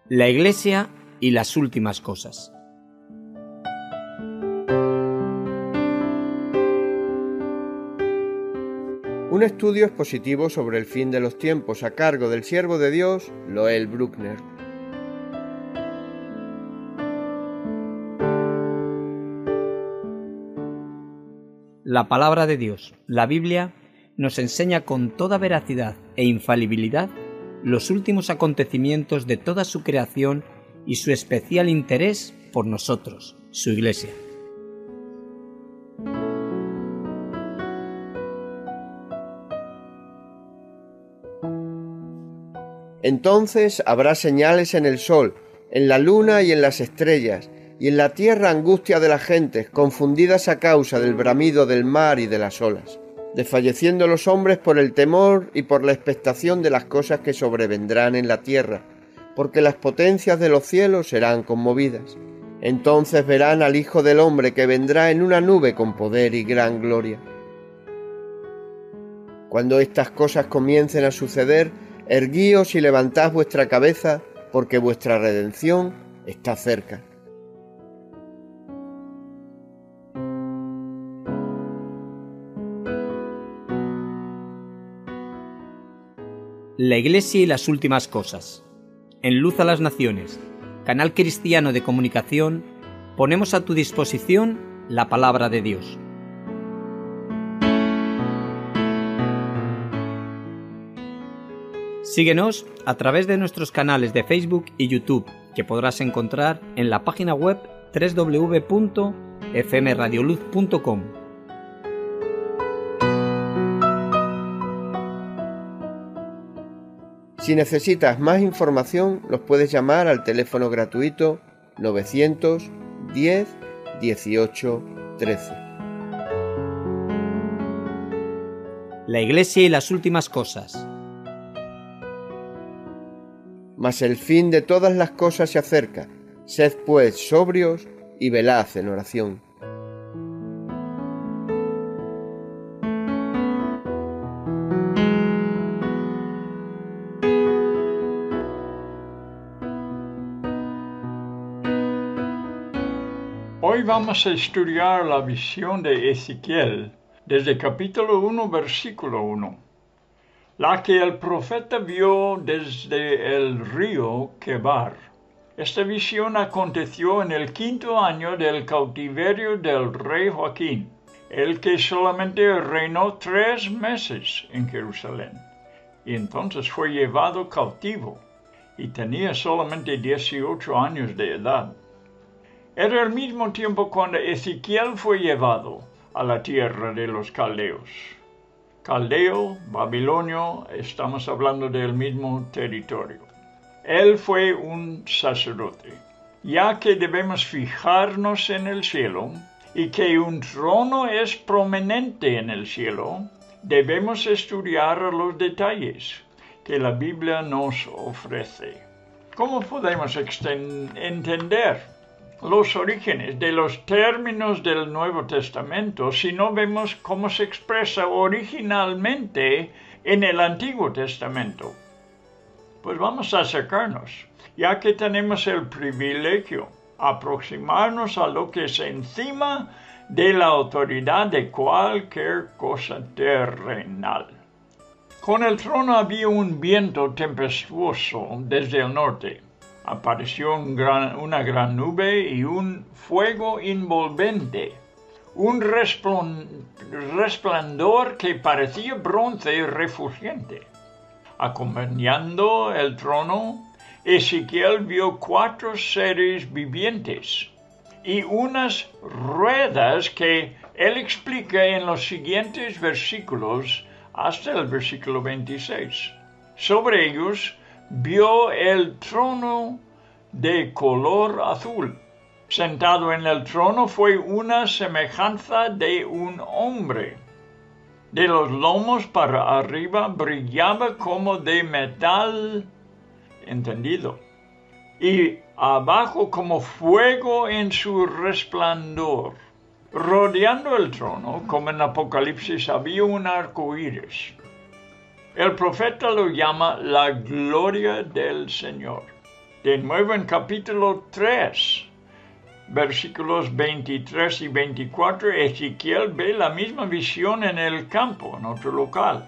La Iglesia y las últimas cosas. Un estudio expositivo sobre el fin de los tiempos a cargo del siervo de Dios, Loel Bruckner. La palabra de Dios, la Biblia, nos enseña con toda veracidad e infalibilidad los últimos acontecimientos de toda su creación y su especial interés por nosotros, su Iglesia. Entonces habrá señales en el sol, en la luna y en las estrellas, y en la tierra angustia de las gentes, confundidas a causa del bramido del mar y de las olas, desfalleciendo los hombres por el temor y por la expectación de las cosas que sobrevendrán en la tierra, porque las potencias de los cielos serán conmovidas. Entonces verán al Hijo del Hombre que vendrá en una nube con poder y gran gloria. Cuando estas cosas comiencen a suceder, erguíos y levantad vuestra cabeza, porque vuestra redención está cerca. La Iglesia y las últimas cosas. En Luz a las Naciones, canal cristiano de comunicación, ponemos a tu disposición la palabra de Dios. Síguenos a través de nuestros canales de Facebook y YouTube, que podrás encontrar en la página web www.fmradioluz.com. Si necesitas más información, los puedes llamar al teléfono gratuito 910 18 13. La Iglesia y las últimas cosas. Mas el fin de todas las cosas se acerca. Sed pues sobrios y velad en oración. Hoy vamos a estudiar la visión de Ezequiel desde capítulo 1, versículo 1, la que el profeta vio desde el río Quebar. Esta visión aconteció en el 5º año del cautiverio del rey Joaquín, el que solamente reinó 3 meses en Jerusalén, y entonces fue llevado cautivo, y tenía solamente 18 años de edad. Era el mismo tiempo cuando Ezequiel fue llevado a la tierra de los caldeos. Caldeo, babilonio, estamos hablando del mismo territorio. Él fue un sacerdote, ya que debemos fijarnos en el cielo y que un trono es prominente en el cielo, debemos estudiar los detalles que la Biblia nos ofrece. ¿Cómo podemos entender los orígenes de los términos del Nuevo Testamento si no vemos cómo se expresa originalmente en el Antiguo Testamento? Pues vamos a acercarnos, ya que tenemos el privilegio aproximarnos a lo que es encima de la autoridad de cualquier cosa terrenal. Con el trono había un viento tempestuoso desde el norte. Apareció una gran nube y un fuego envolvente, un resplandor que parecía bronce refulgente. Acompañando el trono, Ezequiel vio 4 seres vivientes y unas ruedas que él explica en los siguientes versículos hasta el versículo 26. Sobre ellos vio el trono de color azul. Sentado en el trono fue una semejanza de un hombre. De los lomos para arriba brillaba como de metal entendido, y abajo como fuego en su resplandor. Rodeando el trono, como en Apocalipsis, había un arco iris. El profeta lo llama la gloria del Señor. De nuevo en capítulo 3, versículos 23 y 24, Ezequiel ve la misma visión en el campo, en otro lugar,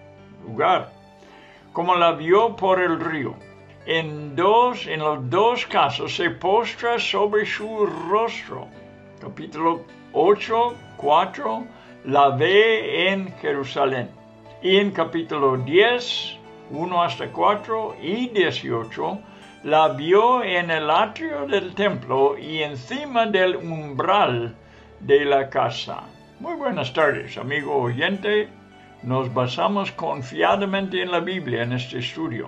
como la vio por el río. En los dos casos se postra sobre su rostro. Capítulo 8, 4, la ve en Jerusalén. Y en capítulo 10, 1 hasta 4 y 18, la vio en el atrio del templo y encima del umbral de la casa. Muy buenas tardes, amigo oyente. Nos basamos confiadamente en la Biblia en este estudio.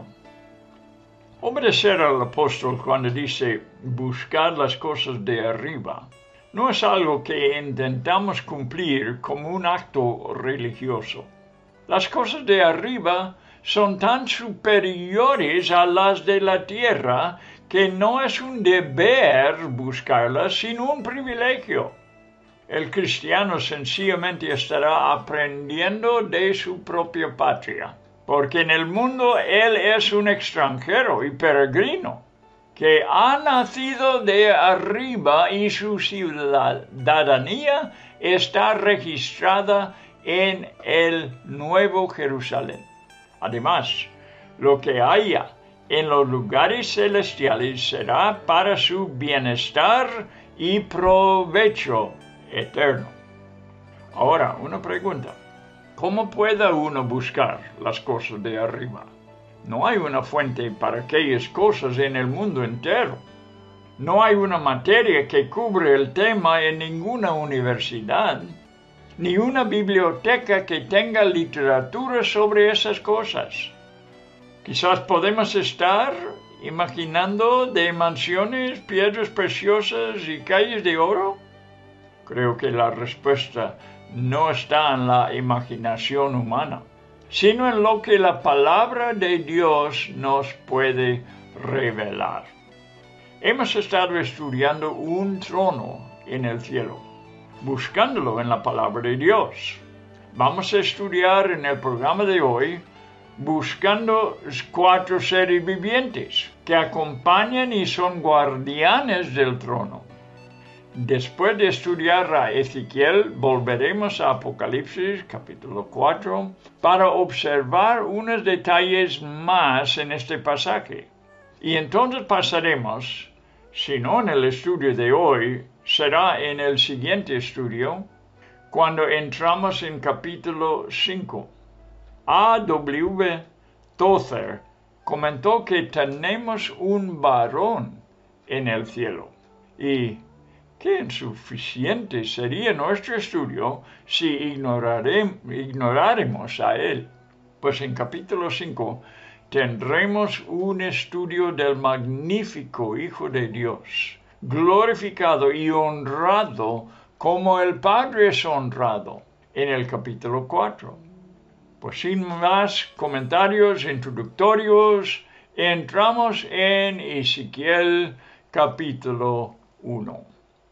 Obedecer al apóstol cuando dice buscar las cosas de arriba no es algo que intentamos cumplir como un acto religioso. Las cosas de arriba son tan superiores a las de la tierra que no es un deber buscarlas, sino un privilegio. El cristiano sencillamente estará aprendiendo de su propia patria, porque en el mundo él es un extranjero y peregrino, que ha nacido de arriba y su ciudadanía está registrada en el Nuevo Jerusalén. Además, lo que haya en los lugares celestiales será para su bienestar y provecho eterno. Ahora, una pregunta. ¿Cómo puede uno buscar las cosas de arriba? No hay una fuente para aquellas cosas en el mundo entero. No hay una materia que cubre el tema en ninguna universidad, ni una biblioteca que tenga literatura sobre esas cosas. Quizás podemos estar imaginando de mansiones, piedras preciosas y calles de oro. Creo que la respuesta no está en la imaginación humana, sino en lo que la palabra de Dios nos puede revelar. Hemos estado estudiando un trono en el cielo, buscándolo en la palabra de Dios. Vamos a estudiar en el programa de hoy buscando 4 seres vivientes que acompañan y son guardianes del trono. Después de estudiar a Ezequiel, volveremos a Apocalipsis capítulo 4 para observar unos detalles más en este pasaje. Y entonces pasaremos, si no en el estudio de hoy, será en el siguiente estudio, cuando entramos en capítulo 5. A.W. Tozer comentó que tenemos un varón en el cielo y qué insuficiente sería nuestro estudio si ignoráramos a él. Pues en capítulo 5 tendremos un estudio del magnífico Hijo de Dios, glorificado y honrado como el Padre es honrado, en el capítulo 4. Pues sin más comentarios introductorios, entramos en Ezequiel capítulo 1.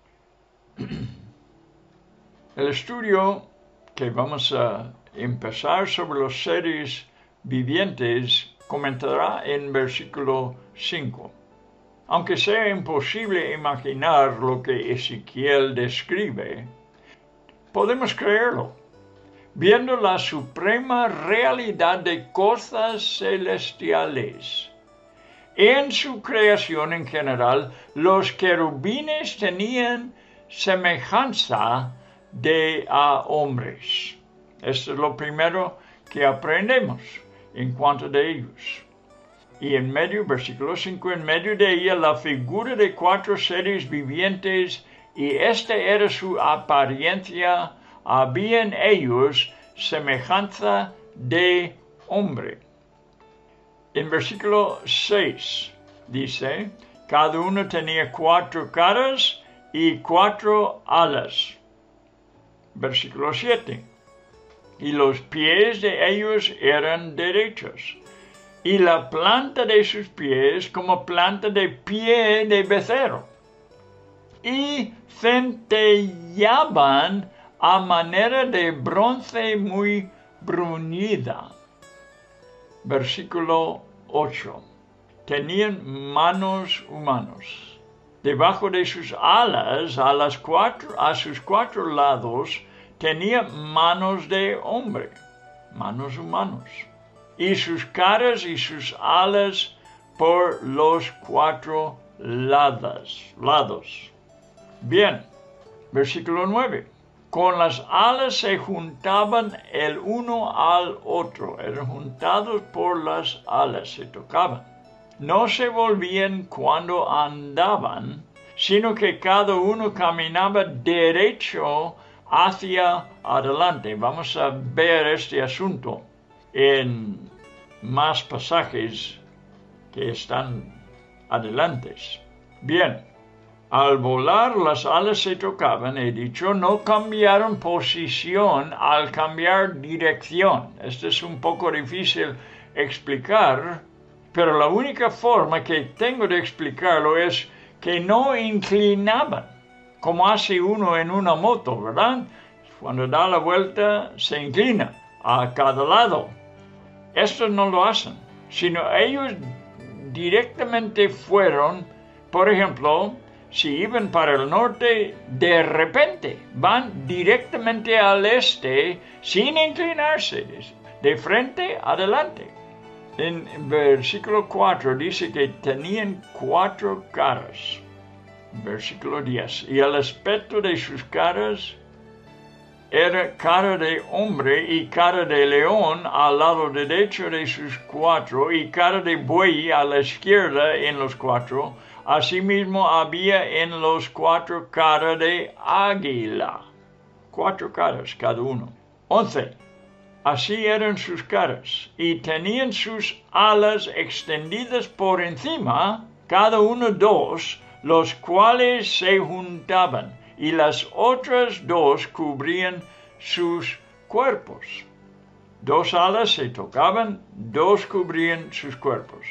El estudio que vamos a empezar sobre los seres vivientes comenzará en versículo 5. Aunque sea imposible imaginar lo que Ezequiel describe, podemos creerlo, viendo la suprema realidad de cosas celestiales. En su creación en general, los querubines tenían semejanza a hombres. Esto es lo primero que aprendemos en cuanto a ellos. Y en medio, versículo 5, en medio de ella la figura de 4 seres vivientes, y esta era su apariencia, había en ellos semejanza de hombre. En versículo 6 dice, cada uno tenía 4 caras y 4 alas. Versículo 7, y los pies de ellos eran derechos, y la planta de sus pies como planta de pie de becerro, y centellaban a manera de bronce muy bruñida. Versículo 8. tenían manos humanos. Debajo de sus alas, a sus cuatro lados, tenía manos de hombre, manos humanos. Y sus caras y sus alas por los cuatro lados. Bien, versículo 9. Con las alas se juntaban el uno al otro, eran juntados por las alas, se tocaban. No se volvían cuando andaban, sino que cada uno caminaba derecho hacia adelante. Vamos a ver este asunto en más pasajes que están adelantes. Bien, al volar las alas se tocaban, he dicho, no cambiaron posición al cambiar dirección. Esto es un poco difícil explicar, pero la única forma que tengo de explicarlo es que no inclinaban, como hace uno en una moto, ¿verdad? Cuando da la vuelta se inclina a cada lado. Estos no lo hacen, sino ellos directamente fueron, por ejemplo, si iban para el norte, de repente van directamente al este sin inclinarse, de frente adelante. En versículo 4 dice que tenían 4 caras. Versículo 10. Y el aspecto de sus caras era cara de hombre y cara de león al lado derecho de sus 4 y cara de buey a la izquierda en los 4. Asimismo había en los 4 cara de águila. 4 caras cada uno. 11. Así eran sus caras, y tenían sus alas extendidas por encima, cada uno 2, los cuales se juntaban, y las otras 2 cubrían sus cuerpos. 2 alas se tocaban, 2 cubrían sus cuerpos.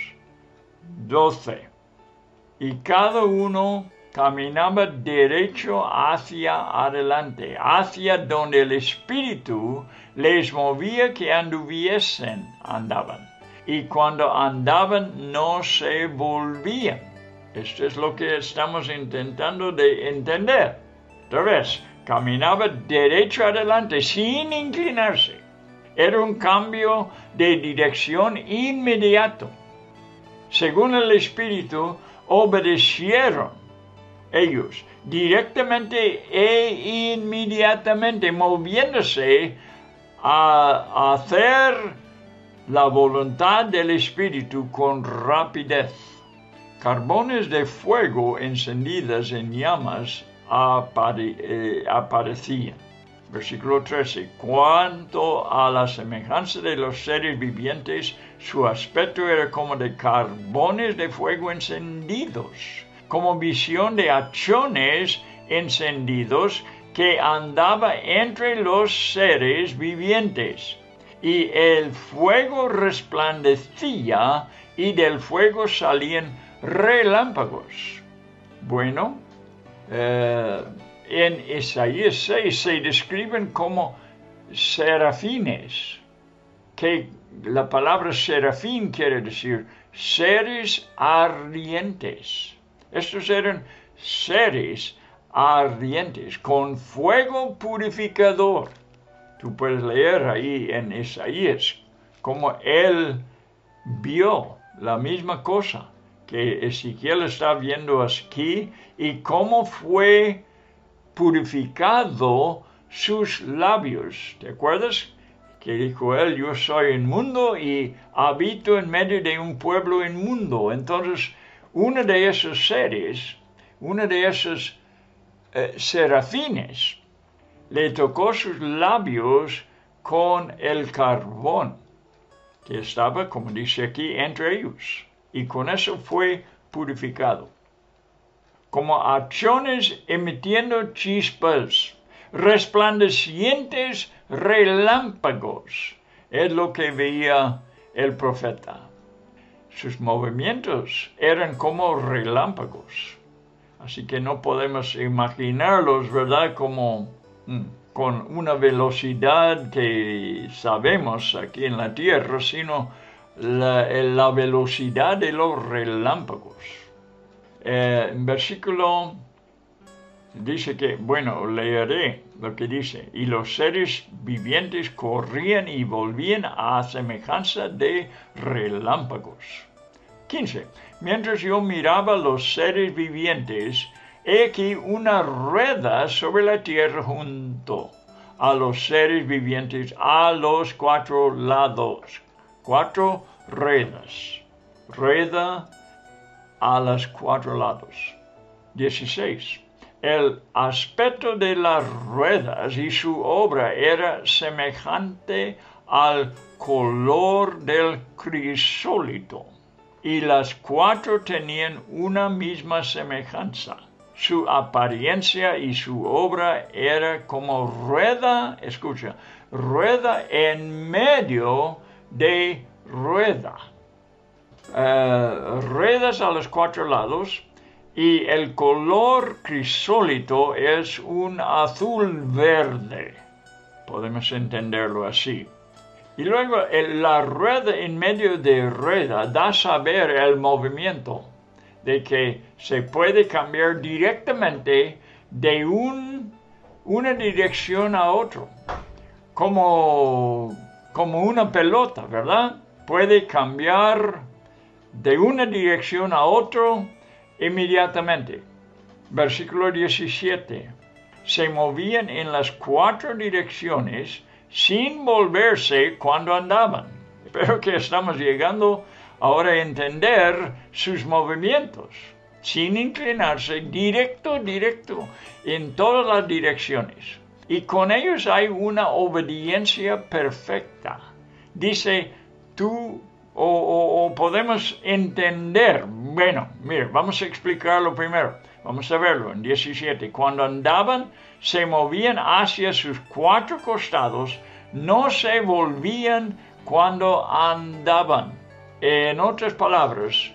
12. Y cada uno caminaba derecho hacia adelante, hacia donde el Espíritu les movía que andaban. Y cuando andaban no se volvían. Esto es lo que estamos intentando de entender. Otra vez, caminaba derecho adelante sin inclinarse. Era un cambio de dirección inmediato. Según el Espíritu, obedecieron ellos directamente e inmediatamente, moviéndose a hacer la voluntad del Espíritu con rapidez. Carbones de fuego encendidas en llamas aparecían. Versículo 13. Cuanto a la semejanza de los seres vivientes, su aspecto era como de carbones de fuego encendidos, como visión de hachones encendidos que andaba entre los seres vivientes. Y el fuego resplandecía y del fuego salían relámpagos. Bueno, en Isaías 6 se describen como serafines, que la palabra serafín quiere decir seres ardientes. Estos eran seres ardientes con fuego purificador. Tú puedes leer ahí en Isaías cómo él vio la misma cosa que Ezequiel está viendo aquí y cómo fue purificado sus labios. ¿Te acuerdas? Que dijo él, yo soy inmundo y habito en medio de un pueblo inmundo. Entonces, uno de esos seres, uno de esos serafines, le tocó sus labios con el carbón, que estaba, como dice aquí, entre ellos. Y con eso fue purificado. Como hachones emitiendo chispas, resplandecientes relámpagos, es lo que veía el profeta. Sus movimientos eran como relámpagos. Así que no podemos imaginarlos, ¿verdad?, como con una velocidad que sabemos aquí en la tierra, sino la velocidad de los relámpagos. En versículo dice que, bueno, leeré lo que dice, y los seres vivientes corrían y volvían a semejanza de relámpagos. 15. Mientras yo miraba los seres vivientes, he aquí una rueda sobre la tierra junto a los seres vivientes a los 4 lados. 4 ruedas. Rueda a los 4 lados. 16. El aspecto de las ruedas y su obra era semejante al color del crisólito, y las 4 tenían una misma semejanza. Su apariencia y su obra era como rueda, escucha, rueda en medio de rueda. Ruedas a los 4 lados, y el color crisólito es un azul verde. Podemos entenderlo así. Y luego la rueda en medio de rueda da a saber el movimiento, de que se puede cambiar directamente de una dirección a otra, como una pelota, ¿verdad? Puede cambiar de una dirección a otra inmediatamente. Versículo 17. Se movían en las 4 direcciones sin volverse cuando andaban. Espero que estamos llegando ahora a entender sus movimientos, sin inclinarse, directo en todas las direcciones. Y con ellos hay una obediencia perfecta. Dice, o podemos entender. Bueno, mire, vamos a explicarlo primero. Vamos a verlo en 17. Cuando andaban, se movían hacia sus 4 costados, no se volvían cuando andaban. En otras palabras,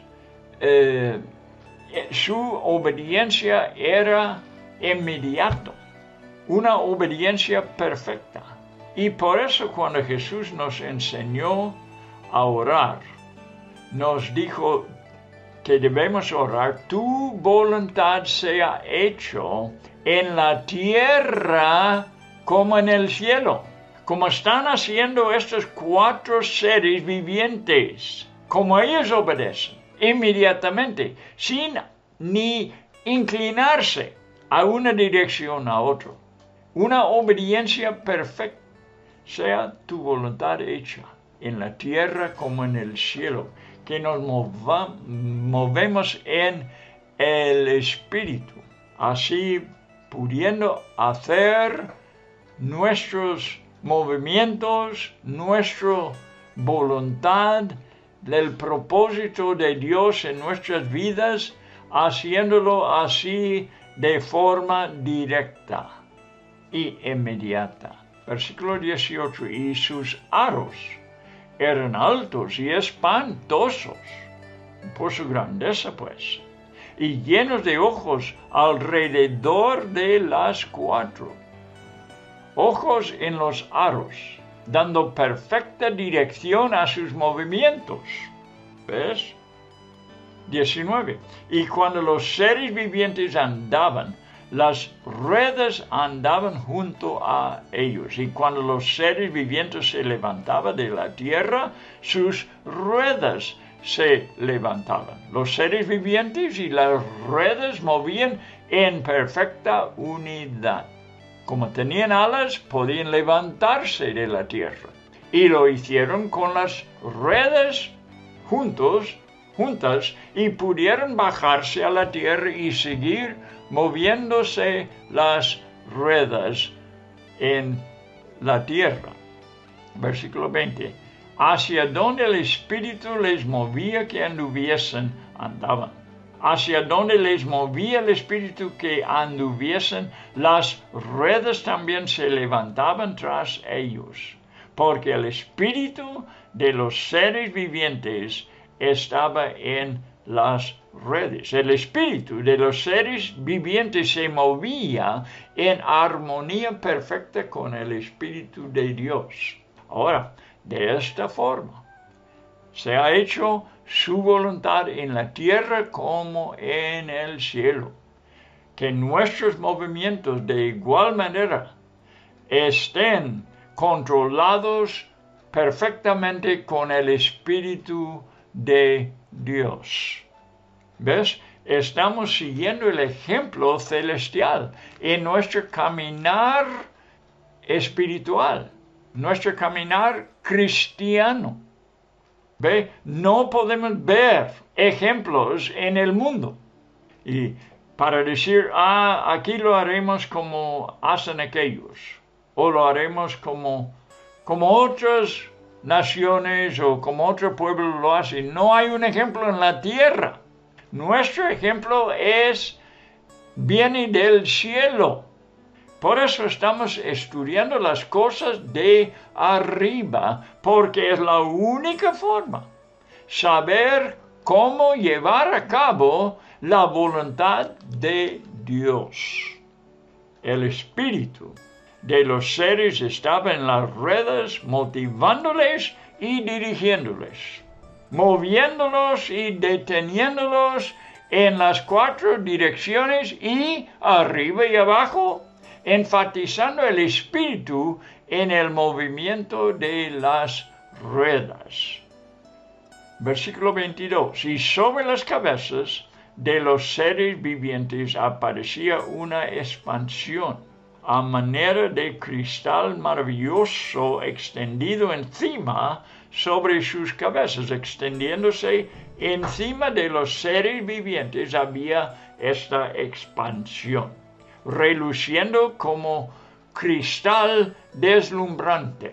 su obediencia era inmediata, una obediencia perfecta. Y por eso cuando Jesús nos enseñó a orar, nos dijo que debemos orar, tu voluntad sea hecho en la tierra como en el cielo, como están haciendo estos 4 seres vivientes, como ellos obedecen inmediatamente, sin ni inclinarse a una dirección a otra. Una obediencia perfecta. Sea tu voluntad hecha en la tierra como en el cielo, que nos movemos en el Espíritu, así pudiendo hacer nuestros movimientos, nuestra voluntad, del propósito de Dios en nuestras vidas, haciéndolo así de forma directa y inmediata. Versículo 18, y sus aros eran altos y espantosos por su grandeza, pues, y llenos de ojos alrededor de las 4. Ojos en los aros, dando perfecta dirección a sus movimientos. ¿Ves? 19. Y cuando los seres vivientes andaban, las ruedas andaban junto a ellos, y cuando los seres vivientes se levantaban de la tierra, sus ruedas se levantaban. Los seres vivientes y las ruedas movían en perfecta unidad. Como tenían alas, podían levantarse de la tierra. Y lo hicieron con las ruedas juntas, y pudieron bajarse a la tierra y seguir moviéndose las ruedas en la tierra. Versículo 20. Hacia donde el Espíritu les movía que anduviesen, andaban. Hacia donde les movía el Espíritu que anduviesen, las ruedas también se levantaban tras ellos, porque el Espíritu de los seres vivientes estaba en las ruedas. El Espíritu de los seres vivientes se movía en armonía perfecta con el Espíritu de Dios. Ahora, de esta forma, Se ha hecho su voluntad en la tierra como en el cielo. Que nuestros movimientos de igual manera estén controlados perfectamente con el Espíritu de Dios. ¿Ves? Estamos siguiendo el ejemplo celestial en nuestro caminar espiritual, nuestro caminar cristiano. ¿Ve? No podemos ver ejemplos en el mundo. Y para decir, aquí lo haremos como hacen aquellos, o lo haremos como otras naciones o como otro pueblo lo hace. No hay un ejemplo en la tierra. Nuestro ejemplo viene del cielo. Por eso estamos estudiando las cosas de arriba, porque es la única forma saber cómo llevar a cabo la voluntad de Dios. El espíritu de los seres estaba en las ruedas, motivándoles y dirigiéndoles, moviéndolos y deteniéndolos en las 4 direcciones y arriba y abajo, enfatizando el espíritu en el movimiento de las ruedas. Versículo 22. Y sobre las cabezas de los seres vivientes aparecía una expansión a manera de cristal maravilloso extendido encima sobre sus cabezas, extendiéndose encima de los seres vivientes había esta expansión, reluciendo como cristal deslumbrante.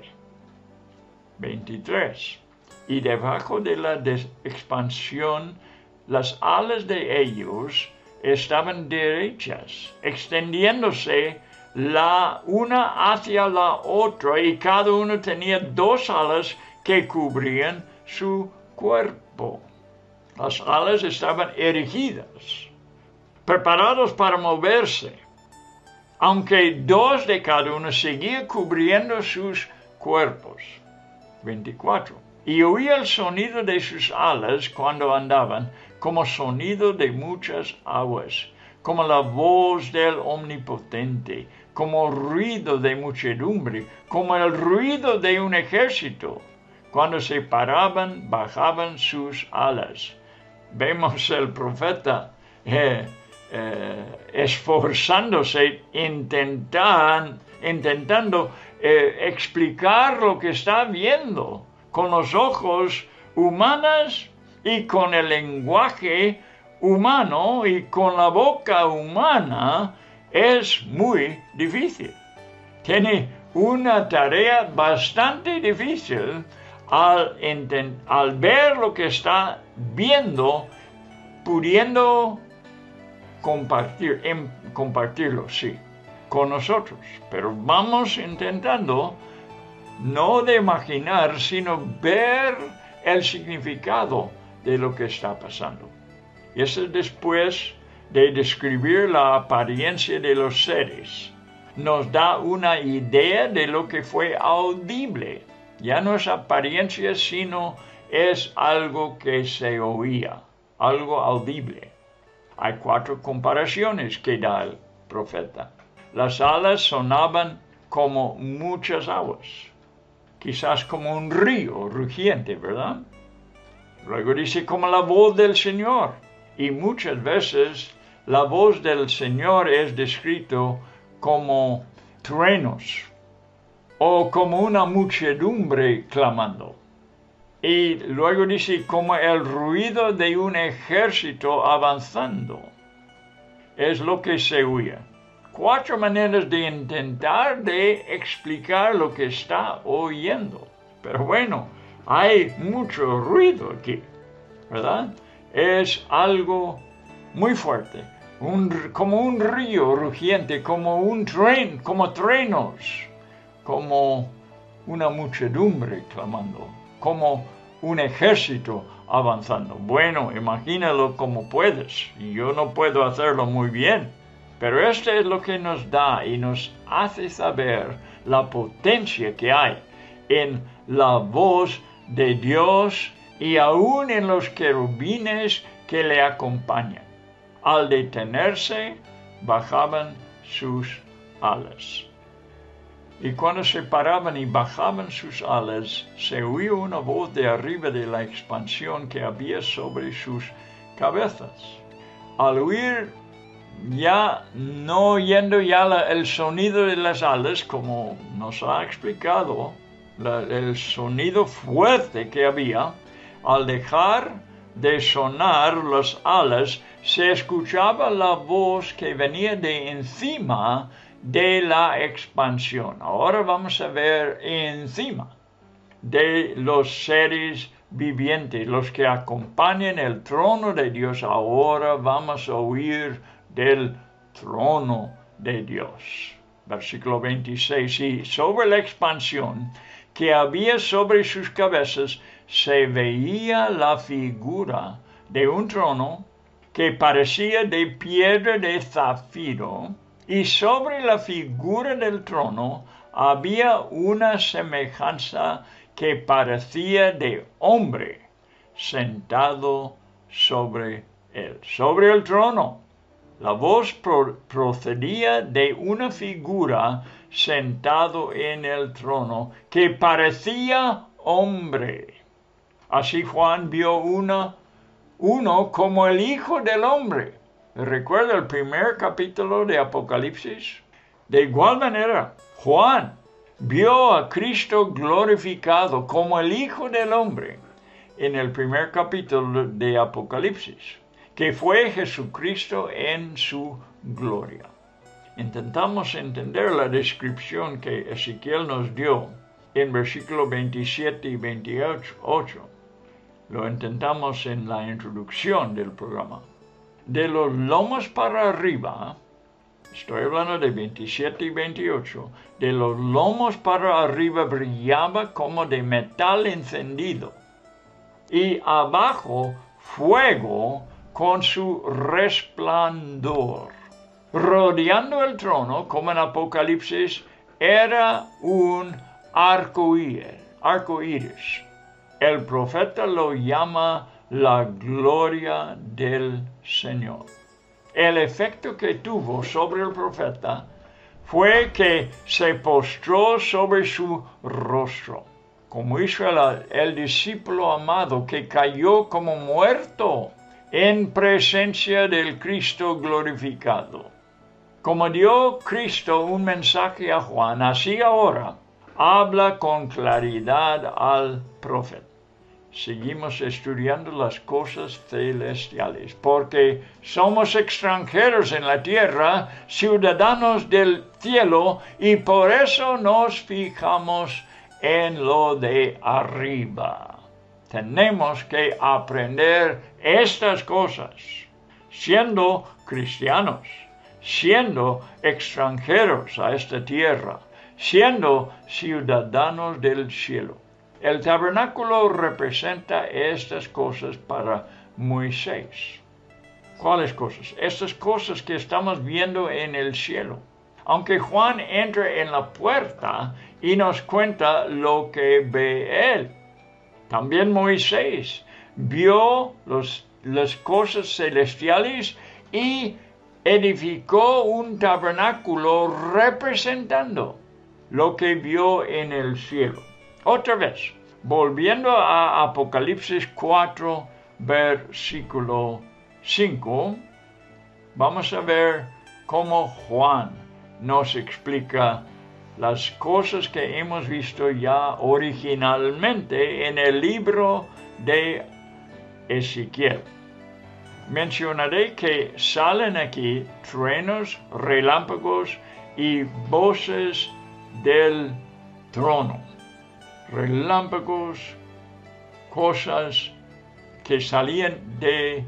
23. Y debajo de la expansión, las alas de ellos estaban derechas, extendiéndose la una hacia la otra, y cada uno tenía 2 alas que cubrían su cuerpo. Las alas estaban erigidas, preparados para moverse, aunque 2 de cada uno seguían cubriendo sus cuerpos. 24. Y oía el sonido de sus alas cuando andaban, como sonido de muchas aguas, como la voz del Omnipotente, como ruido de muchedumbre, como el ruido de un ejército. Cuando se paraban, bajaban sus alas. Vemos el profeta esforzándose, intentando explicar lo que está viendo con los ojos humanos y con el lenguaje humano y con la boca humana. Es muy difícil. Tiene una tarea bastante difícil al ver lo que está viendo, pudiendo compartirlo, sí, con nosotros. Pero vamos intentando no de imaginar, sino ver el significado de lo que está pasando. Y eso después de describir la apariencia de los seres, nos da una idea de lo que fue audible. Ya no es apariencia, sino es algo que se oía, algo audible. Hay 4 comparaciones que da el profeta. Las alas sonaban como muchas aguas, quizás como un río rugiente, ¿verdad? Luego dice como la voz del Señor, y muchas veces la voz del Señor es descrito como truenos o como una muchedumbre clamando. Y luego dice como el ruido de un ejército avanzando. Es lo que se oía. 4 maneras de intentar de explicar lo que está oyendo. Pero bueno, hay mucho ruido aquí, ¿verdad? Es algo muy fuerte, como un río rugiente, como un tren, como truenos, como una muchedumbre clamando, como un ejército avanzando. Bueno, imagínalo como puedes. Yo no puedo hacerlo muy bien, pero esto es lo que nos da y nos hace saber la potencia que hay en la voz de Dios y aún en los querubines que le acompañan. Al detenerse, bajaban sus alas. Y cuando se paraban y bajaban sus alas, se oyó una voz de arriba de la expansión que había sobre sus cabezas. Al oír no oyendo el sonido de las alas, como nos ha explicado, el sonido fuerte que había, al dejar de sonar las alas, se escuchaba la voz que venía de encima de la expansión. Ahora vamos a ver encima de los seres vivientes, los que acompañan el trono de Dios. Ahora vamos a oír del trono de Dios. Versículo 26. Y sobre la expansión que había sobre sus cabezas se veía la figura de un trono que parecía de piedra de zafiro, y sobre la figura del trono había una semejanza que parecía de hombre sentado sobre él. Sobre el trono, la voz procedía de una figura sentado en el trono que parecía hombre. Así Juan vio uno como el Hijo del Hombre. ¿Recuerda el primer capítulo de Apocalipsis? De igual manera, Juan vio a Cristo glorificado como el Hijo del Hombre en el primer capítulo de Apocalipsis, que fue Jesucristo en su gloria. Intentamos entender la descripción que Ezequiel nos dio en versículos 27 y 28. Lo intentamos en la introducción del programa. De los lomos para arriba, estoy hablando de 27 y 28, de los lomos para arriba brillaba como de metal encendido, y abajo fuego con su resplandor. Rodeando el trono, como en Apocalipsis, era un arco iris. El profeta lo llama la gloria del Señor. El efecto que tuvo sobre el profeta fue que se postró sobre su rostro, como hizo el discípulo amado que cayó como muerto en presencia del Cristo glorificado. Como dio Cristo un mensaje a Juan, así ahora habla con claridad al profeta. Seguimos estudiando las cosas celestiales, porque somos extranjeros en la tierra, ciudadanos del cielo, y por eso nos fijamos en lo de arriba. Tenemos que aprender estas cosas, siendo cristianos, siendo extranjeros a esta tierra, siendo ciudadanos del cielo. El tabernáculo representa estas cosas para Moisés. ¿Cuáles cosas? Estas cosas que estamos viendo en el cielo. Aunque Juan entra en la puerta y nos cuenta lo que ve él. También Moisés vio las cosas celestiales y edificó un tabernáculo representando lo que vio en el cielo. Otra vez, volviendo a Apocalipsis 4, versículo 5, vamos a ver cómo Juan nos explica las cosas que hemos visto ya originalmente en el libro de Ezequiel. Mencionaré que salen aquí truenos, relámpagos y voces del trono. Relámpagos, cosas que salían del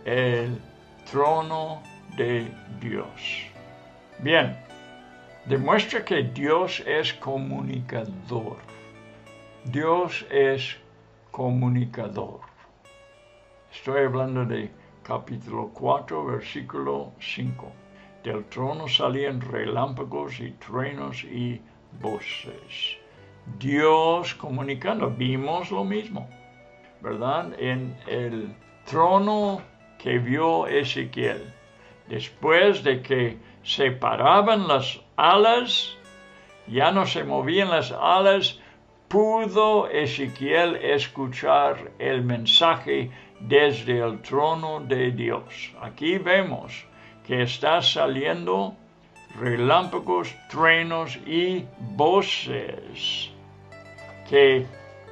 trono de Dios. Bien, demuestra que Dios es comunicador. Dios es comunicador. Estoy hablando de capítulo 4, versículo 5. Del trono salían relámpagos y truenos y voces. Dios comunicando, vimos lo mismo. ¿verdad? En el trono que vio Ezequiel. Después de que se paraban las alas, ya no se movían las alas, pudo Ezequiel escuchar el mensaje desde el trono de Dios. Aquí vemos que está saliendo relámpagos, truenos y voces, que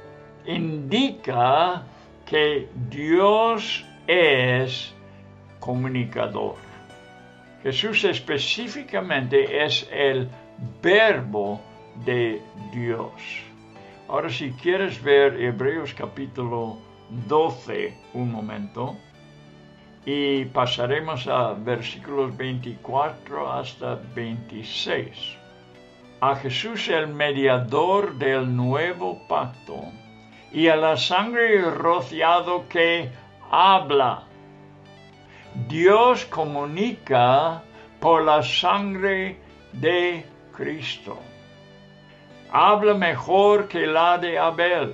indica que Dios es comunicador. Jesús específicamente es el verbo de Dios. Ahora, si quieres ver Hebreos capítulo 12 un momento, y pasaremos a versículos 24 hasta 26. A Jesús, el mediador del nuevo pacto, y a la sangre rociado que habla. Dios comunica por la sangre de Cristo. Habla mejor que la de Abel.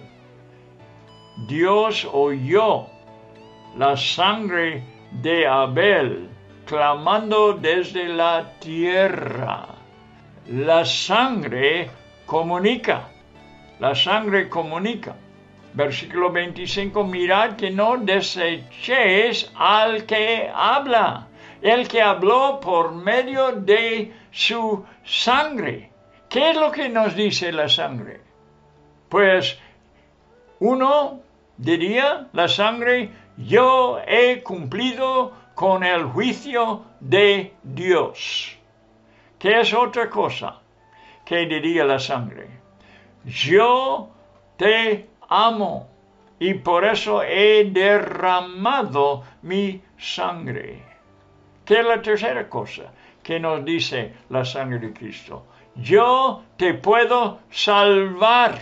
Dios oyó la sangre de Abel clamando desde la tierra. La sangre comunica. La sangre comunica. Versículo 25, mirad que no desechéis al que habla, el que habló por medio de su sangre. ¿Qué es lo que nos dice la sangre? Pues uno diría, la sangre, yo he cumplido con el juicio de Dios. ¿Qué es otra cosa que diría la sangre? Yo te amo y por eso he derramado mi sangre. ¿Qué es la tercera cosa que nos dice la sangre de Cristo? Yo te puedo salvar.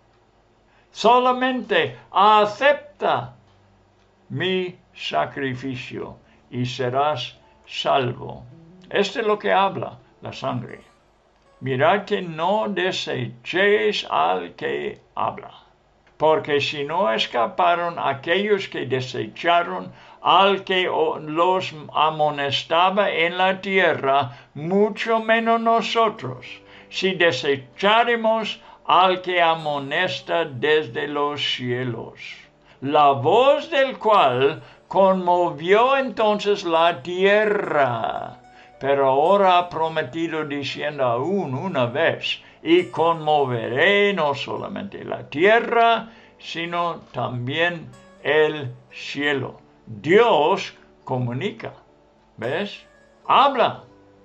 Solamente acepta mi sacrificio y serás salvo. Esto es lo que habla la sangre. Mirad que no desechéis al que habla. Porque si no escaparon aquellos que desecharon al que los amonestaba en la tierra, mucho menos nosotros, si desecharemos al que amonesta desde los cielos, la voz del cual conmovió entonces la tierra, pero ahora ha prometido diciendo aún una vez, y conmoveré no solamente la tierra, sino también el cielo. Dios comunica, ¿ves? Habla.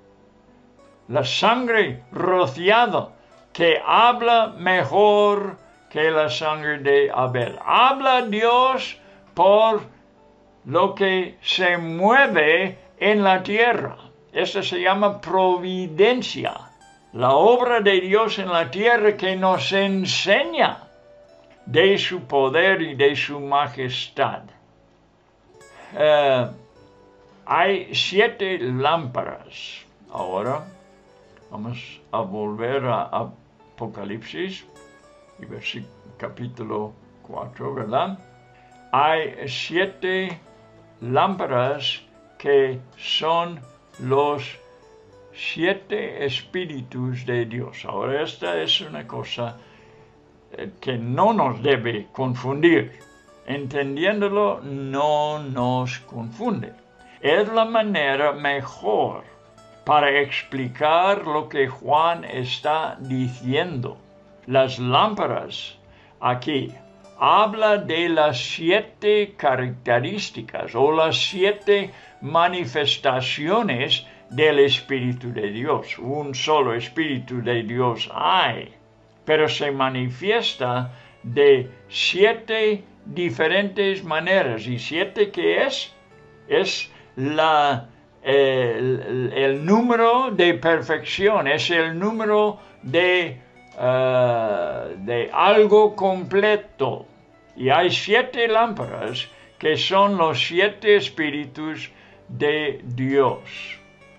La sangre rociada, que habla mejor que la sangre de Abel. Habla Dios por lo que se mueve en la tierra. Esto se llama providencia. La obra de Dios en la tierra que nos enseña de su poder y de su majestad. Hay 7 lámparas. Ahora vamos a volver a Apocalipsis, y capítulo 4, ¿verdad? Hay 7 lámparas que son los 7 espíritus de Dios. Ahora, esta es una cosa que no nos debe confundir. Entendiéndolo, no nos confunde. Es la manera mejor para explicar lo que Juan está diciendo. Las lámparas aquí habla de las 7 características o las 7 manifestaciones del Espíritu de Dios. Un solo Espíritu de Dios hay, pero se manifiesta de 7 diferentes maneras. ¿Y 7 qué es? Es el número de perfección, es el número de algo completo. Y hay 7 lámparas que son los 7 espíritus de Dios.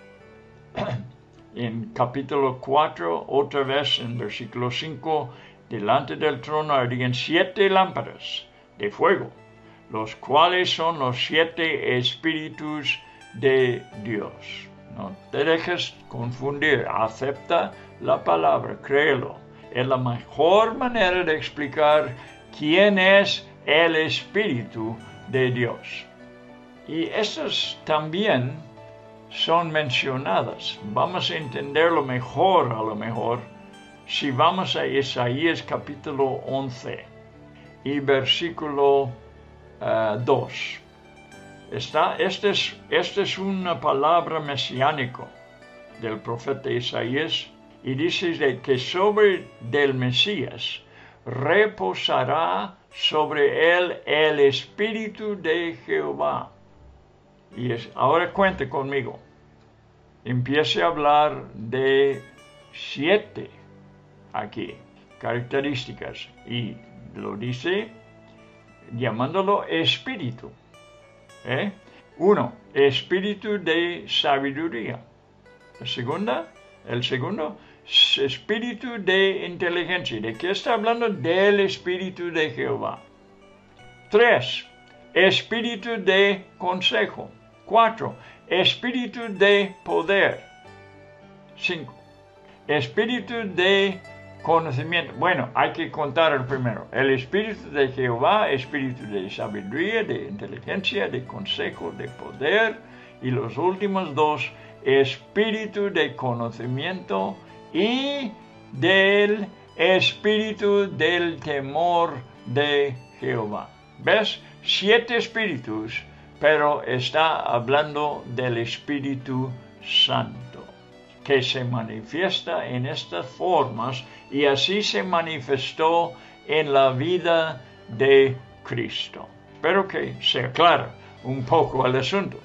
En capítulo 4, otra vez en versículo 5, delante del trono ardían 7 lámparas, de fuego, los cuales son los 7 espíritus de Dios. No te dejes confundir, acepta la palabra, créelo. Es la mejor manera de explicar quién es el Espíritu de Dios. Y estas también son mencionadas. Vamos a entenderlo mejor, a lo mejor, si vamos a Isaías capítulo 11 y versículo 2. Esta es una palabra mesiánica del profeta Isaías, y dice que sobre del Mesías reposará sobre él el Espíritu de Jehová. Y ahora cuente conmigo. Empiece a hablar de 7 aquí, características, y lo dice llamándolo Espíritu. 1. Espíritu de sabiduría. El segundo, espíritu de inteligencia. ¿De qué está hablando? Del Espíritu de Jehová. 3. Espíritu de consejo. 4. Espíritu de poder. 5. Espíritu de conocimiento. Bueno, hay que contar el primero. El Espíritu de Jehová, espíritu de sabiduría, de inteligencia, de consejo, de poder. Y los últimos 2, espíritu de conocimiento y del espíritu del temor de Jehová. ¿Ves? 7 espíritus, pero está hablando del Espíritu Santo, que se manifiesta en estas formas, y así se manifestó en la vida de Cristo. Espero que se aclare un poco el asunto.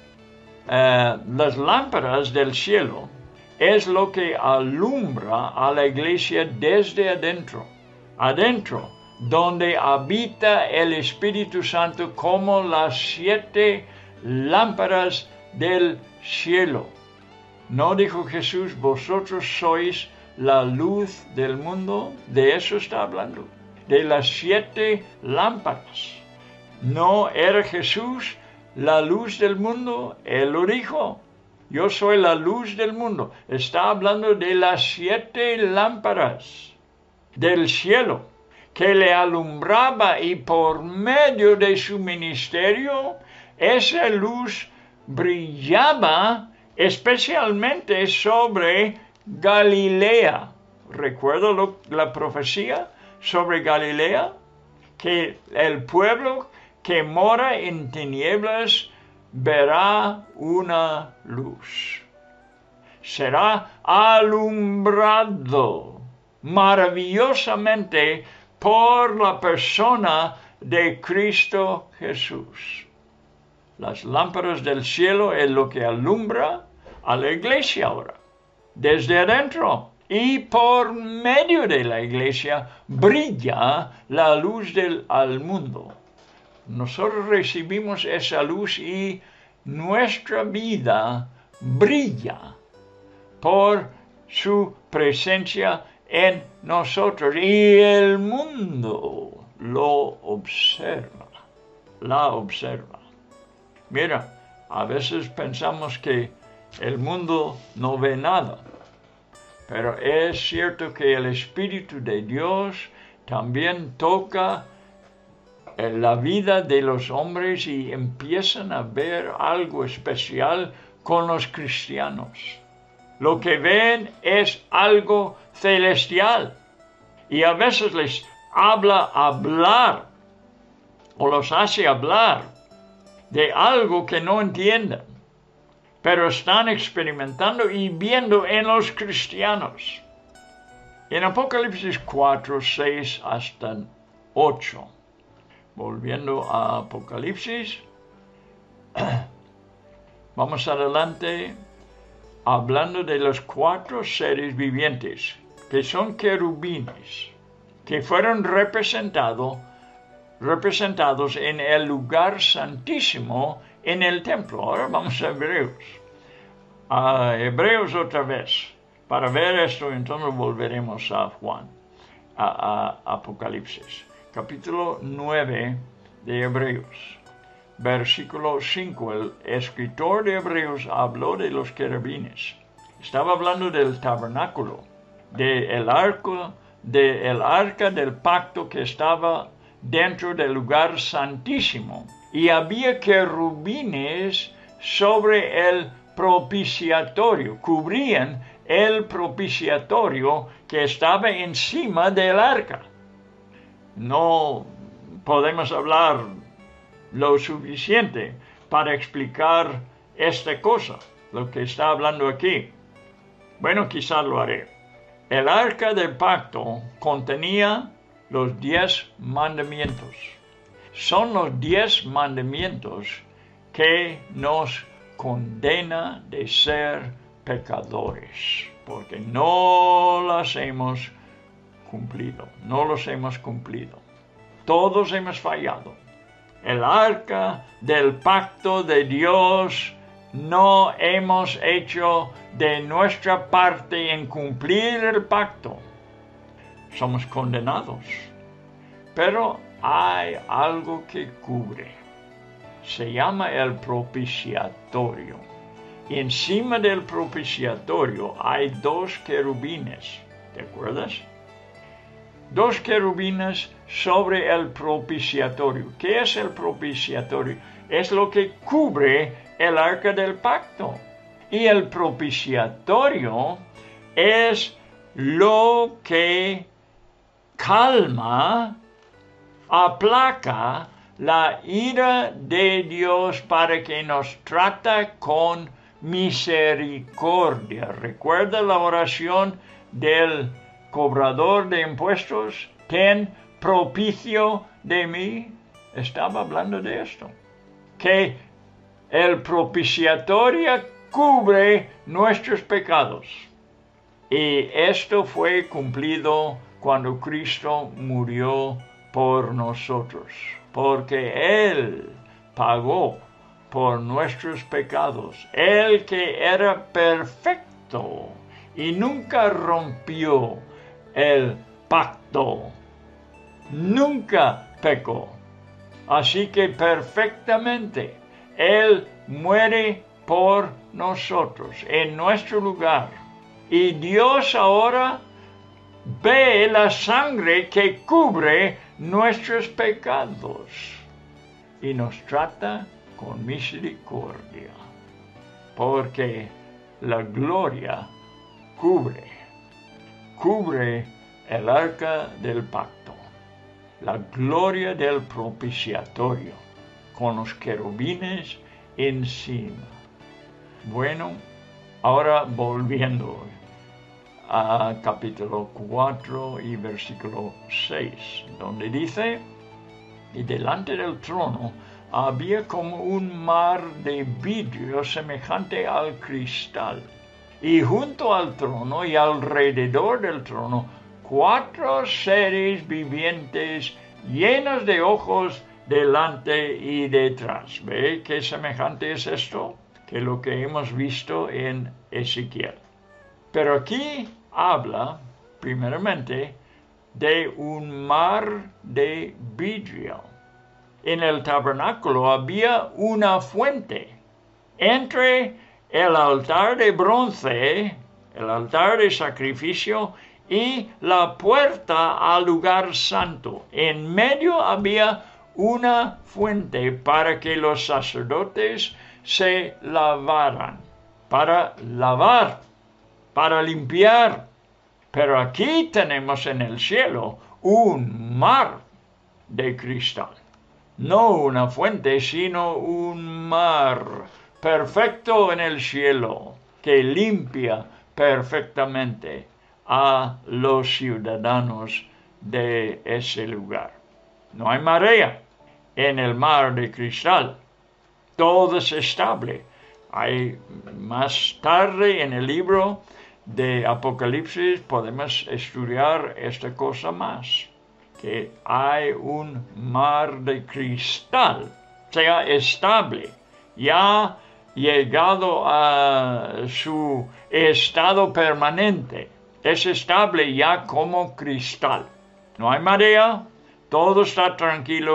Las lámparas del cielo es lo que alumbra a la iglesia desde adentro, donde habita el Espíritu Santo, como las 7 lámparas del cielo. ¿No dijo Jesús, vosotros sois la luz del mundo? De eso está hablando, de las 7 lámparas. ¿No era Jesús la luz del mundo? Él lo dijo, yo soy la luz del mundo. Está hablando de las 7 lámparas del cielo que le alumbraba, y por medio de su ministerio esa luz brillaba especialmente sobre Galilea. ¿Recuerda la profecía sobre Galilea? Que el pueblo que mora en tinieblas verá una luz. Será alumbrado maravillosamente por la persona de Cristo Jesús. Las lámparas del cielo es lo que alumbra a la iglesia ahora, desde adentro. Y por medio de la iglesia brilla la luz al mundo. Nosotros recibimos esa luz y nuestra vida brilla por su presencia en nosotros. Y el mundo la observa. Mira, a veces pensamos que el mundo no ve nada, pero es cierto que el Espíritu de Dios también toca la vida de los hombres y empiezan a ver algo especial con los cristianos. Lo que ven es algo celestial, y a veces les hablar o los hace hablar de algo que no entienden, pero están experimentando y viendo en los cristianos. En Apocalipsis 4, 6 hasta 8. Volviendo a Apocalipsis, vamos adelante hablando de los 4 seres vivientes, que son querubines, que fueron representados en el lugar santísimo en el templo. Ahora vamos a Hebreos otra vez. Para ver esto, entonces volveremos a Juan, a Apocalipsis. Capítulo 9, de Hebreos. Versículo 5, el escritor de Hebreos habló de los querubines. Estaba hablando del tabernáculo, del arca del pacto que estaba dentro del lugar santísimo. Y había querubines sobre el propiciatorio, cubrían el propiciatorio que estaba encima del arca. No podemos hablar lo suficiente para explicar esta cosa, lo que está hablando aquí. Bueno, quizás lo haré. El arca del pacto contenía los 10 mandamientos. Son los 10 mandamientos que nos condena de ser pecadores, porque no los hemos cumplido. Todos hemos fallado. El arca del pacto de Dios no hemos hecho de nuestra parte en cumplir el pacto. Somos condenados. Pero hay algo que cubre. Se llama el propiciatorio. Encima del propiciatorio hay 2 querubines. ¿Te acuerdas? 2 querubines sobre el propiciatorio. ¿Qué es el propiciatorio? Es lo que cubre el arca del pacto. Y el propiciatorio es lo que calma, aplaca la ira de Dios para que nos trata con misericordia. ¿Recuerda la oración del cobrador de impuestos? Ten propicio de mí. Estaba hablando de esto. Que el propiciatorio cubre nuestros pecados. Y esto fue cumplido cuando Cristo murió por nosotros. Porque Él pagó por nuestros pecados. Él que era perfecto y nunca rompió el pacto. Nunca pecó. Así que perfectamente Él muere por nosotros en nuestro lugar. Y Dios ahora ve la sangre que cubre nuestros pecados y nos trata con misericordia, porque la gloria cubre el arca del pacto, la gloria del propiciatorio, con los querubines encima. Bueno, ahora volviendo a capítulo 4 y versículo 6, donde dice: y delante del trono había como un mar de vidrio semejante al cristal, y junto al trono y alrededor del trono 4 seres vivientes llenos de ojos delante y detrás. ¿Ve qué semejante es esto? Que lo que hemos visto en Ezequiel. Pero aquí habla primeramente de un mar de vidrio. En el tabernáculo había una fuente entre el altar de bronce, el altar de sacrificio, y la puerta al lugar santo. En medio había una fuente para que los sacerdotes se lavaran, para lavar, para limpiar. Pero aquí tenemos en el cielo un mar de cristal. No una fuente, sino un mar perfecto en el cielo, que limpia perfectamente a los ciudadanos de ese lugar. No hay marea en el mar de cristal. Todo es estable. Hay más tarde en el libro de Apocalipsis podemos estudiar esta cosa más, que hay un mar de cristal, sea estable, ya llegado a su estado permanente, es estable ya como cristal. No hay marea, todo está tranquilo,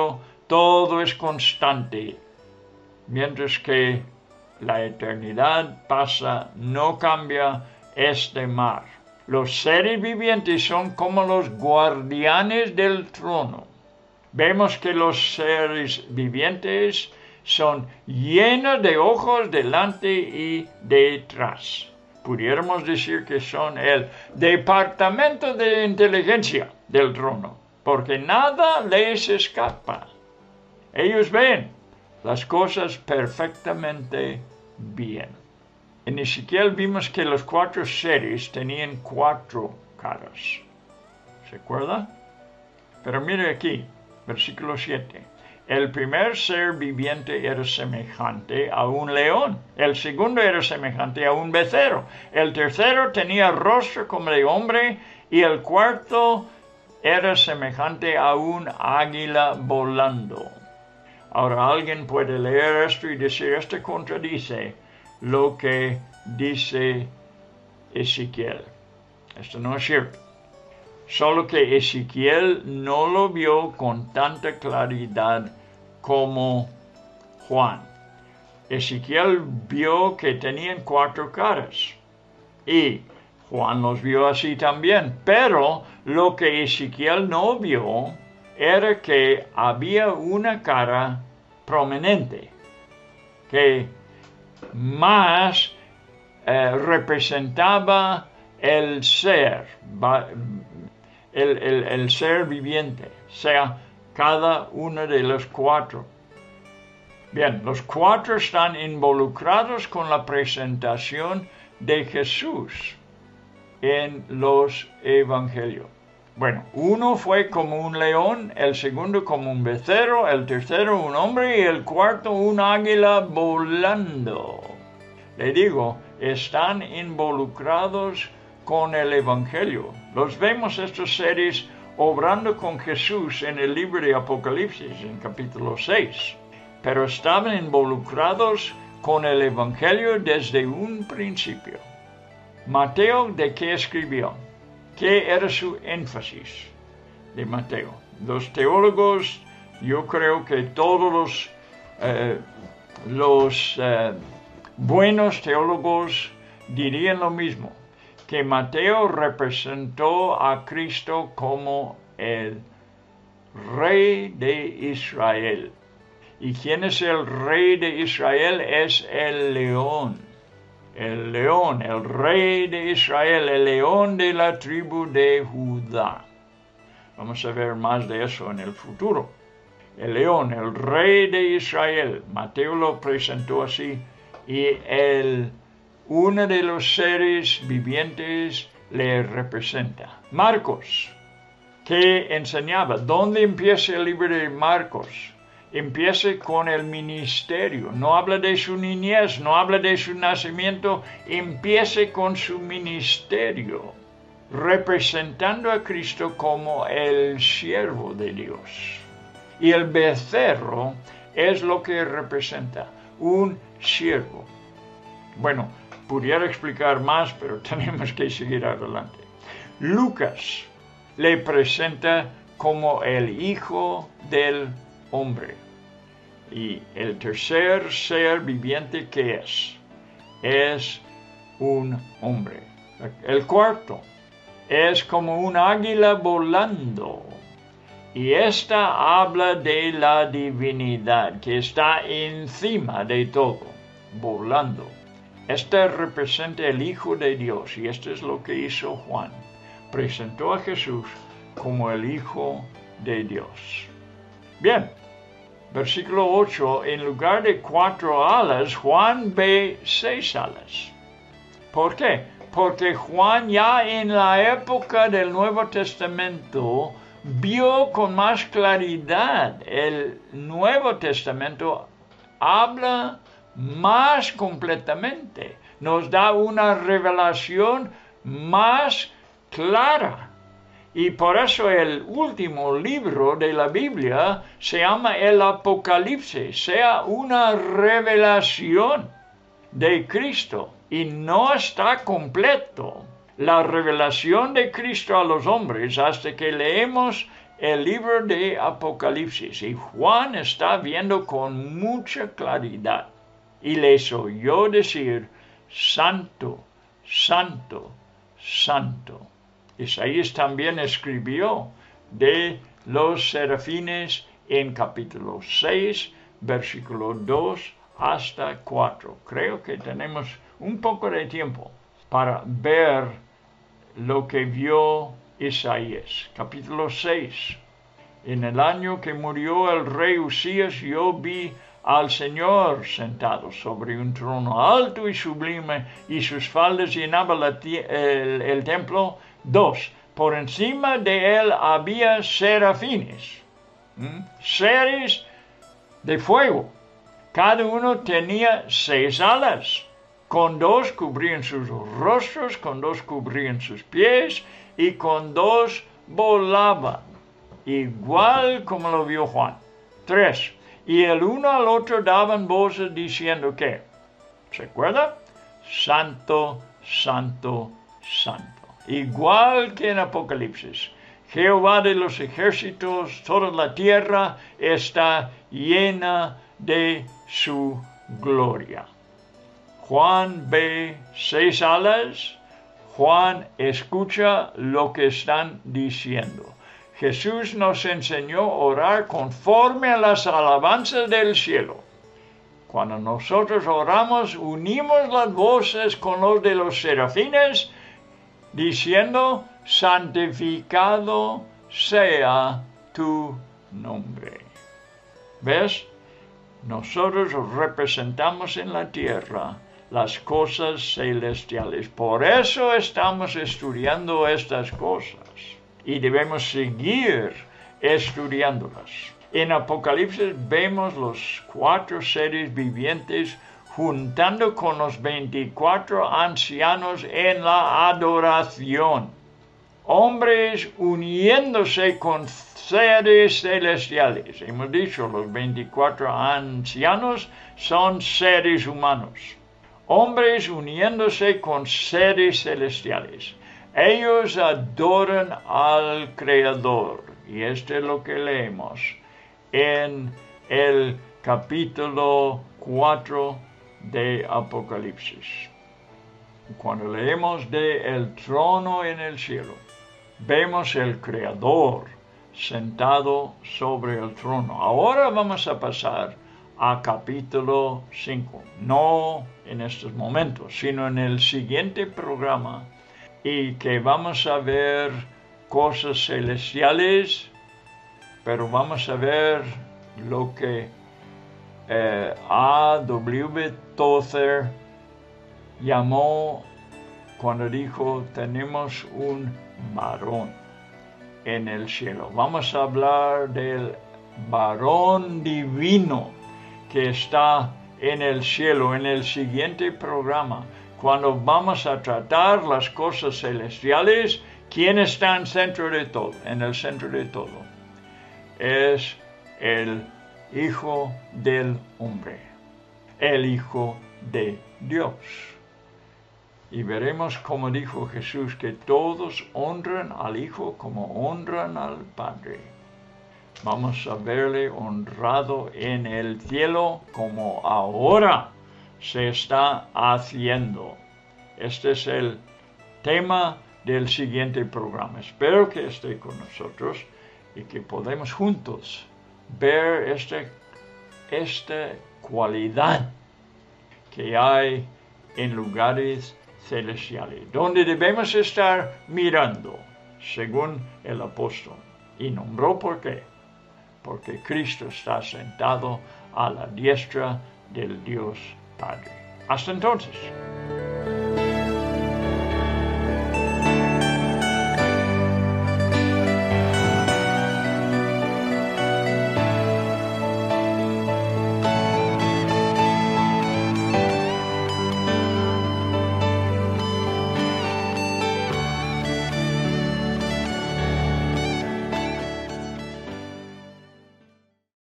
todo es constante, mientras que la eternidad pasa, no cambia este mar. Los seres vivientes son como los guardianes del trono. Vemos que los seres vivientes son llenos de ojos delante y detrás. Pudiéramos decir que son el departamento de inteligencia del trono, porque nada les escapa. Ellos ven las cosas perfectamente bien. En Ezequiel vimos que los 4 seres tenían 4 caras. ¿Se acuerda? Pero mire aquí, versículo 7. El primer ser viviente era semejante a un león. El segundo era semejante a un becerro. El tercero tenía rostro como de hombre. Y el cuarto era semejante a un águila volando. Ahora alguien puede leer esto y decir, esto contradice lo que dice Ezequiel. Esto no es cierto. Solo que Ezequiel no lo vio con tanta claridad como Juan. Ezequiel vio que tenían 4 caras. Y Juan los vio así también. Pero lo que Ezequiel no vio era que había una cara prominente que más representaba el ser, el ser viviente, sea cada uno de los 4. Bien, los 4 están involucrados con la presentación de Jesús en los evangelios. Bueno, uno fue como un león, el segundo como un becerro, el tercero un hombre y el cuarto un águila volando. Le digo, están involucrados con el evangelio. Los vemos estos seres obrando con Jesús en el libro de Apocalipsis, en capítulo 6. Pero estaban involucrados con el evangelio desde un principio. Mateo, ¿de qué escribió? ¿Qué era su énfasis de Mateo? Los teólogos, yo creo que todos los buenos teólogos dirían lo mismo, que Mateo representó a Cristo como el Rey de Israel. ¿Y quién es el Rey de Israel? Es el león. El león, el Rey de Israel, el león de la tribu de Judá. Vamos a ver más de eso en el futuro. El león, el Rey de Israel. Mateo lo presentó así. Y uno de los seres vivientes le representa. Marcos, que enseñaba. ¿Dónde empieza el libro de Marcos? Empieza con el ministerio. No habla de su niñez, no habla de su nacimiento. Empieza con su ministerio, representando a Cristo como el siervo de Dios. Y el becerro es lo que representa, un siervo. Bueno, pudiera explicar más, pero tenemos que seguir adelante. Lucas le presenta como el Hijo del Hombre. Y el tercer ser viviente que es un hombre. El cuarto es como un águila volando. Y esta habla de la divinidad que está encima de todo, volando. Este representa el Hijo de Dios y esto es lo que hizo Juan. Presentó a Jesús como el Hijo de Dios. Bien, versículo 8, en lugar de 4 alas, Juan ve 6 alas. ¿Por qué? Porque Juan ya en la época del Nuevo Testamento vio con más claridad. El Nuevo Testamento habla más completamente, nos da una revelación más clara. Y por eso el último libro de la Biblia se llama el Apocalipsis, sea una revelación de Cristo. Y no está completo la revelación de Cristo a los hombres hasta que leemos el libro de Apocalipsis y Juan está viendo con mucha claridad y les oyó decir, Santo, Santo, Santo. Isaías también escribió de los serafines en capítulo 6, versículo 2 hasta 4. Creo que tenemos un poco de tiempo para ver lo que vio Isaías. Capítulo 6. En el año que murió el rey Usías, yo vi al Señor sentado sobre un trono alto y sublime, y sus faldas llenaban el templo. 2. Por encima de él había serafines, seres de fuego. Cada uno tenía 6 alas. Con 2 cubrían sus rostros, con 2 cubrían sus pies, y con 2 volaban, igual como lo vio Juan. 3. Y el uno al otro daban voces diciendo que, ¿se acuerda? Santo, Santo, Santo. Igual que en Apocalipsis. Jehová de los ejércitos, toda la tierra está llena de su gloria. Juan ve 6 alas. Juan escucha lo que están diciendo. Jesús nos enseñó a orar conforme a las alabanzas del cielo. Cuando nosotros oramos, unimos las voces con los de los serafines, diciendo, santificado sea tu nombre. ¿Ves? Nosotros representamos en la tierra las cosas celestiales. Por eso estamos estudiando estas cosas y debemos seguir estudiándolas. En Apocalipsis vemos los 4 seres vivientes juntando con los 24 ancianos en la adoración. Hombres uniéndose con seres celestiales. Hemos dicho, los 24 ancianos son seres humanos. Hombres uniéndose con seres celestiales. Ellos adoran al Creador. Y esto es lo que leemos en el capítulo 4 de Apocalipsis. Cuando leemos de el trono en el cielo, vemos el Creador sentado sobre el trono. Ahora vamos a pasar a capítulo 5. No en estos momentos, sino en el siguiente programa. Y que vamos a ver cosas celestiales, pero vamos a ver lo que A.W. Tozer llamó cuando dijo, tenemos un varón en el cielo. Vamos a hablar del varón divino que está en el cielo en el siguiente programa. Cuando vamos a tratar las cosas celestiales, ¿quién está en el centro de todo? En el centro de todo es el Hijo del Hombre, el Hijo de Dios. Y veremos como dijo Jesús que todos honran al Hijo como honran al Padre. Vamos a verle honrado en el cielo como ahora se está haciendo. Este es el tema del siguiente programa. Espero que esté con nosotros y que podamos juntos ver esta cualidad que hay en lugares celestiales, donde debemos estar mirando, según el apóstol. Y nombró por qué. Porque Cristo está sentado a la diestra del Dios Padre. Hasta entonces.